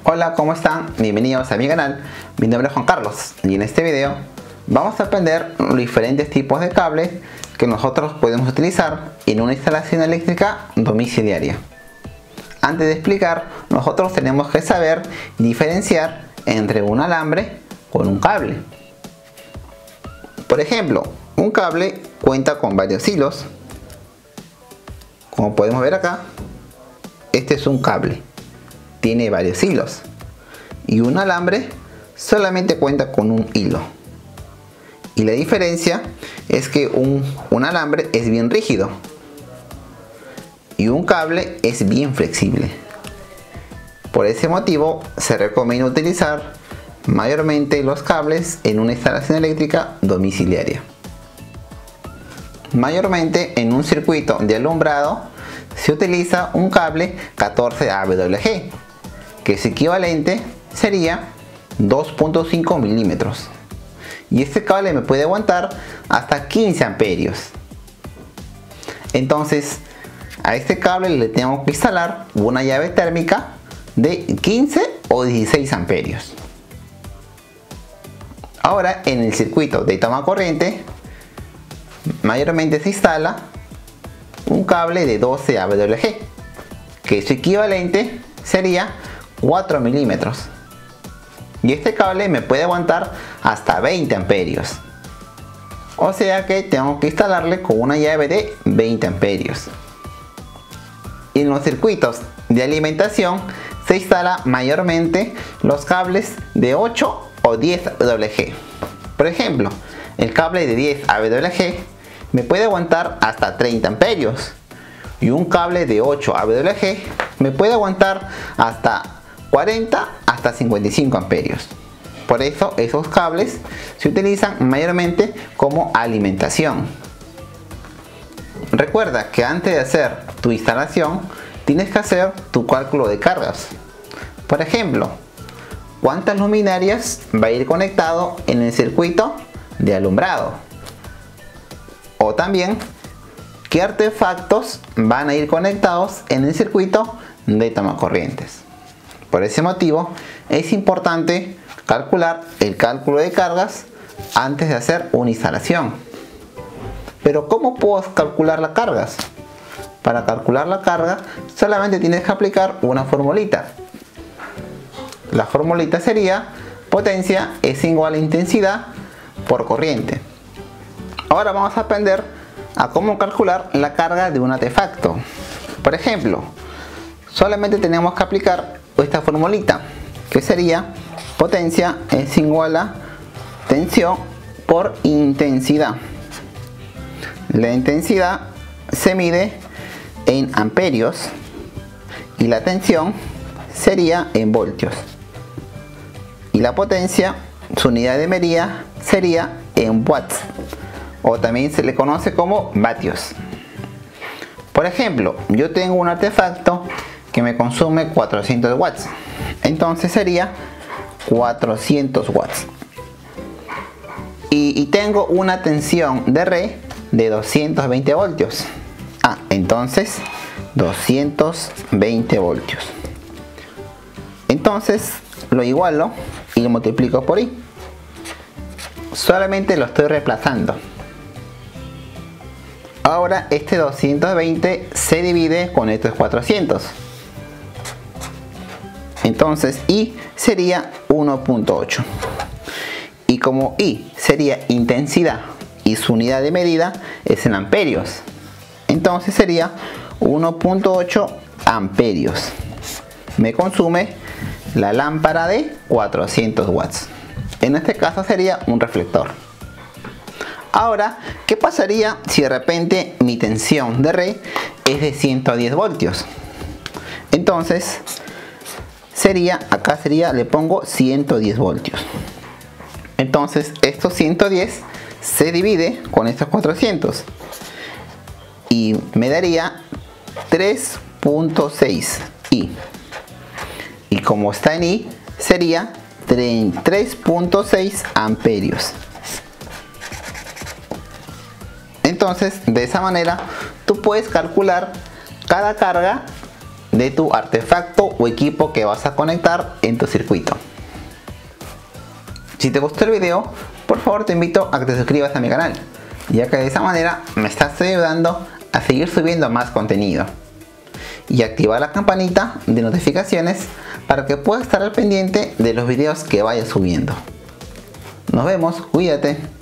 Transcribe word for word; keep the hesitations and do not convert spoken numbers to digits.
Hola, ¿cómo están? Bienvenidos a mi canal. Mi nombre es Juan Carlos y en este video vamos a aprender los diferentes tipos de cables que nosotros podemos utilizar en una instalación eléctrica domiciliaria. Antes de explicar, nosotros tenemos que saber diferenciar entre un alambre con un cable. Por ejemplo, un cable cuenta con varios hilos. Como podemos ver acá, este es un cable. Tiene varios hilos, y un alambre solamente cuenta con un hilo. Y la diferencia es que un, un alambre es bien rígido y un cable es bien flexible. Por ese motivo se recomienda utilizar mayormente los cables en una instalación eléctrica domiciliaria. Mayormente en un circuito de alumbrado se utiliza un cable catorce A W G, que es equivalente sería dos punto cinco milímetros, y este cable me puede aguantar hasta quince amperios. Entonces a este cable le tengo que instalar una llave térmica de quince o dieciséis amperios. Ahora en el circuito de toma corriente mayormente se instala un cable de doce A W G, que su equivalente sería cuatro milímetros, y este cable me puede aguantar hasta veinte amperios, o sea que tengo que instalarle con una llave de veinte amperios. Y en los circuitos de alimentación se instala mayormente los cables de ocho o diez A W G. Por ejemplo, el cable de diez A W G me puede aguantar hasta treinta amperios, y un cable de ocho A W G me puede aguantar hasta cuarenta hasta cincuenta y cinco amperios. Por eso esos cables se utilizan mayormente como alimentación. Recuerda que antes de hacer tu instalación tienes que hacer tu cálculo de cargas. Por ejemplo, ¿cuántas luminarias va a ir conectado en el circuito de alumbrado? O también, ¿qué artefactos van a ir conectados en el circuito de tomacorrientes? Por ese motivo es importante calcular el cálculo de cargas antes de hacer una instalación. Pero ¿cómo puedo calcular las cargas? Para calcular la carga solamente tienes que aplicar una formulita. La formulita sería potencia es igual a intensidad por corriente. Ahora vamos a aprender a cómo calcular la carga de un artefacto. Por ejemplo, solamente tenemos que aplicar esta formulita, que sería potencia es igual a tensión por intensidad. La intensidad se mide en amperios y la tensión sería en voltios, y la potencia, su unidad de medida, sería en watts, o también se le conoce como vatios. Por ejemplo, yo tengo un artefacto que me consume cuatrocientos watts, entonces sería cuatrocientos watts, y, y tengo una tensión de red de doscientos veinte voltios. Ah, entonces doscientos veinte voltios. Entonces lo igualo y lo multiplico por I. Solamente lo estoy reemplazando. Ahora este doscientos veinte se divide con estos cuatrocientos. Entonces I sería uno punto ocho. Y como I sería intensidad y su unidad de medida es en amperios, entonces sería uno punto ocho amperios. Me consume la lámpara de cuatrocientos watts. En este caso sería un reflector. Ahora, ¿qué pasaría si de repente mi tensión de red es de ciento diez voltios? Entonces sería, acá sería, le pongo ciento diez voltios. Entonces estos ciento diez se divide con estos cuatrocientos y me daría tres punto seis I. Y como está en I, sería tres punto seis amperios. Entonces, de esa manera, tú puedes calcular cada carga de tu artefacto o equipo que vas a conectar en tu circuito. Si te gustó el video, por favor te invito a que te suscribas a mi canal, ya que de esa manera me estás ayudando a seguir subiendo más contenido. Y activa la campanita de notificaciones para que puedas estar al pendiente de los videos que vaya subiendo. Nos vemos, cuídate.